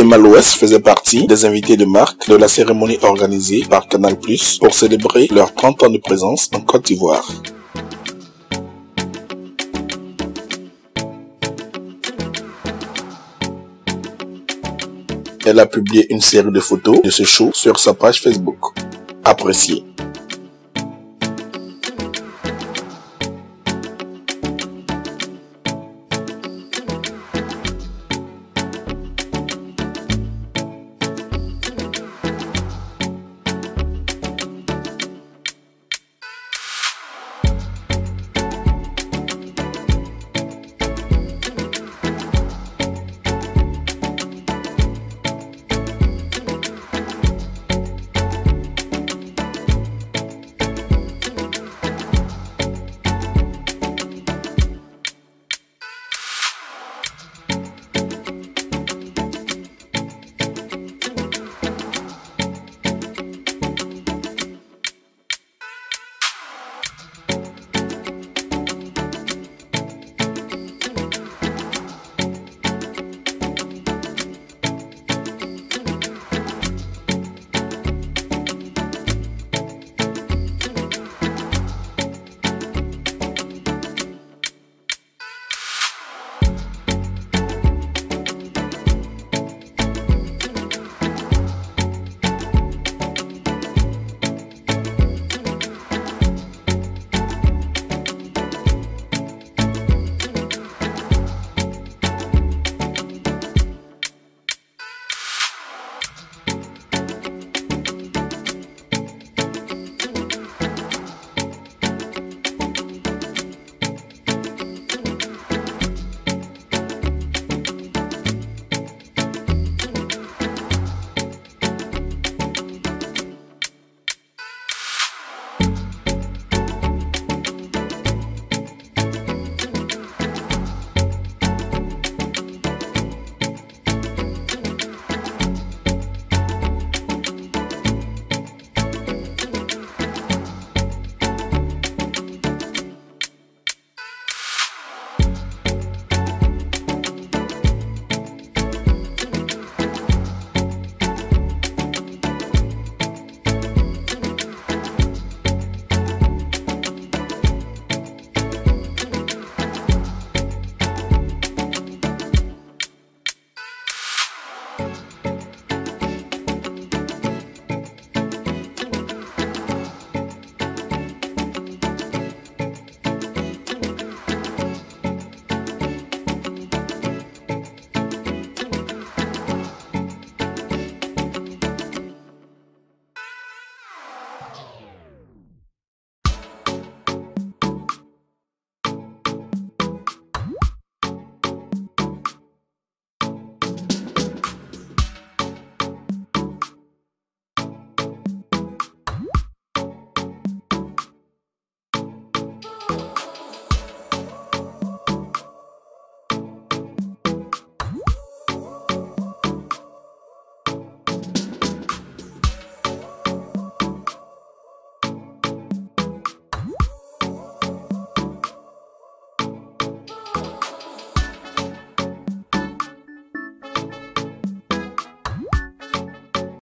Emma Louès faisait partie des invités de marque de la cérémonie organisée par Canal+ pour célébrer leurs 30 ans de présence en Côte d'Ivoire. Elle a publié une série de photos de ce show sur sa page Facebook. Appréciée.